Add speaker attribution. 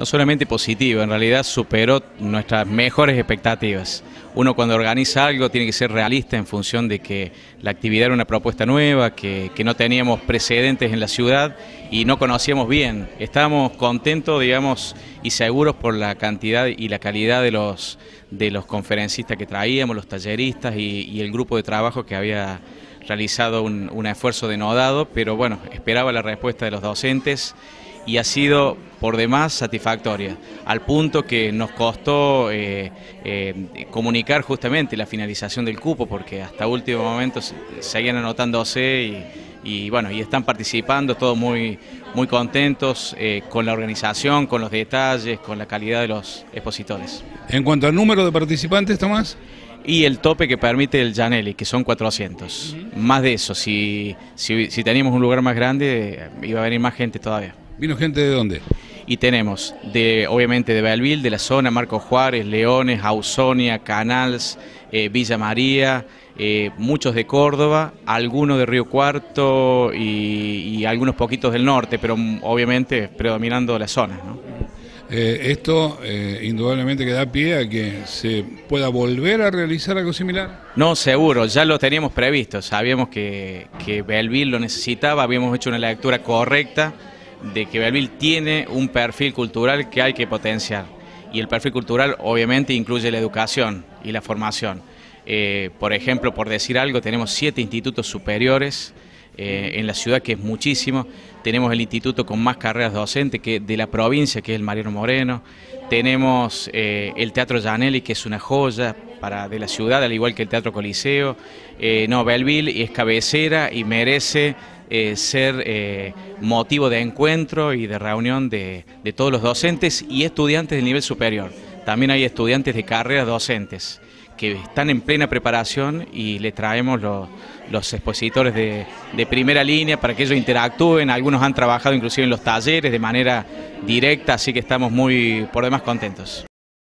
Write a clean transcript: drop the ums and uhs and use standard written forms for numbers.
Speaker 1: No solamente positivo, en realidad superó nuestras mejores expectativas. Uno cuando organiza algo tiene que ser realista en función de que la actividad era una propuesta nueva, que no teníamos precedentes en la ciudad y no conocíamos bien. Estábamos contentos, digamos, y seguros por la cantidad y la calidad de los conferencistas que traíamos, los talleristas y el grupo de trabajo que había realizado un esfuerzo denodado, pero bueno, esperaba la respuesta de los docentes y ha sido por demás satisfactoria, al punto que nos costó comunicar justamente la finalización del cupo, porque hasta último momento seguían anotándose y bueno, y están participando, todos muy contentos con la organización, con los detalles, con la calidad de los expositores.
Speaker 2: En cuanto al número de participantes, Tomás.
Speaker 1: Y el tope que permite el Gianelli, que son 400. Más de eso, si teníamos un lugar más grande, iba a venir más gente todavía.
Speaker 2: ¿Vino gente de dónde?
Speaker 1: Y tenemos, obviamente de Belleville, de la zona, Marcos Juárez, Leones, Ausonia, Canals, Villa María, muchos de Córdoba, algunos de Río Cuarto y algunos poquitos del norte, pero obviamente predominando la zona, ¿no?
Speaker 2: Esto indudablemente que da pie a que se pueda volver a realizar algo similar.
Speaker 1: No, seguro, ya lo teníamos previsto, sabíamos que Belleville lo necesitaba, habíamos hecho una lectura correcta de que Belleville tiene un perfil cultural que hay que potenciar, y el perfil cultural obviamente incluye la educación y la formación. Por ejemplo, por decir algo, tenemos 7 institutos superiores en la ciudad, que es muchísimo. Tenemos el instituto con más carreras docentes de la provincia, que es el Mariano Moreno. Tenemos el Teatro Gianelli, que es una joya de la ciudad, al igual que el Teatro Coliseo. Belleville es cabecera y merece ser motivo de encuentro y de reunión de todos los docentes y estudiantes del nivel superior. También hay estudiantes de carreras docentes que están en plena preparación y le traemos los expositores de primera línea para que ellos interactúen. Algunos han trabajado inclusive en los talleres de manera directa, así que estamos por demás contentos.